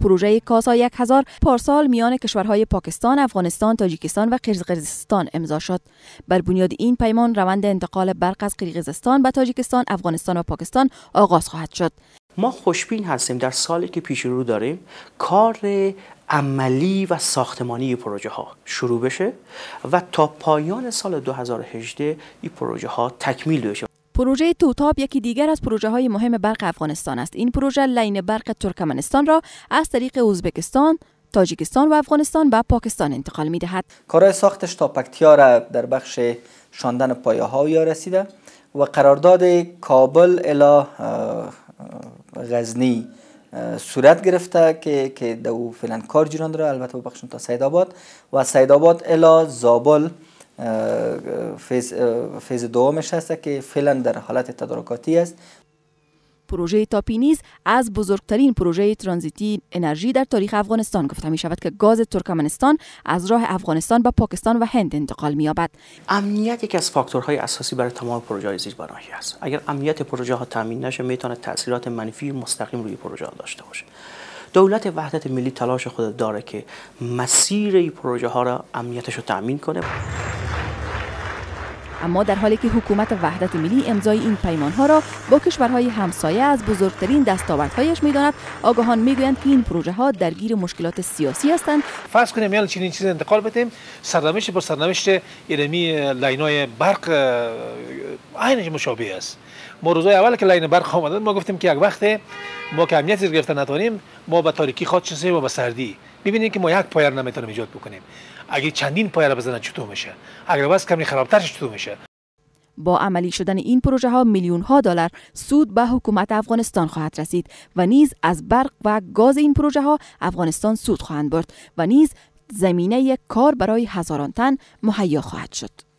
پروژه کاسا 1000 پارسال میان کشورهای پاکستان، افغانستان، تاجیکستان و قرقیزستان امضا شد. بر بنیاد این پیمان روند انتقال برق از قرقیزستان به تاجیکستان، افغانستان و پاکستان آغاز خواهد شد. ما خوشبین هستیم در سالی که پیش رو داریم کار عملی و ساختمانی پروژه ها شروع بشه و تا پایان سال 2018 این پروژه ها تکمیل بشه. پروژه توتاب یکی دیگر از پروژه های مهم برق افغانستان است. این پروژه لاین برق ترکمنستان را از طریق ازبکستان، تاجیکستان و افغانستان به پاکستان انتقال می دهد. کارهای ساختش تا پکتیا را در بخش شاندن پایه ها یا رسیده و قرارداد کابل الی غزنی صورت گرفته که دو فعلا کار جریان داره، البته بخشون تا سیدآباد و سیدآباد الی زابل فیز دومش هست که فعلا در حالت تدارکاتی است. پروژه تاپی نیز از بزرگترین پروژه ترانزیتی انرژی در تاریخ افغانستان گفته می شود که گاز ترکمنستان از راه افغانستان به پاکستان و هند انتقال می یابد. امنیت یکی از فاکتورهای اساسی برای تمام پروژه های زیربنایی است. اگر امنیت پروژه ها تامین نشه میتونه تاثیرات منفی مستقیم روی پروژه ها داشته باشه. دولت وحدت ملی تلاش خود داره که مسیر این پروژه ها را امنیتش رو تامین کنه. اما در حالی که حکومت وحدت ملی امضای این پیمانها را با کشورهای همسایه از بزرگترین دستاوردهایش می‌داند، آگاهان می‌گویند که این پروژه ها درگیر مشکلات سیاسی هستند. فرض کنیم یال چنین چیز انتقال بدیم، سرنوشت با سرنوشت علمی لاین‌های برق عینش مشابه است. ما روزای اول که لاین برق آمد ما گفتیم که یک وقت ما که امنیت گرفتن نتونیم، ما به تاریکی خاط شیم و به سردی. ببینید که ما یک پایه نمیتونیم ایجاد بکنیم. اگه چندین پایه را بزنن چطور میشه؟ اگر بس کمی خرابترش چطور میشه؟ با عملی شدن این پروژه ها میلیون ها دلار سود به حکومت افغانستان خواهد رسید و نیز از برق و گاز این پروژه ها افغانستان سود خواهند برد و نیز زمینه کار برای هزاران تن مهیا خواهد شد.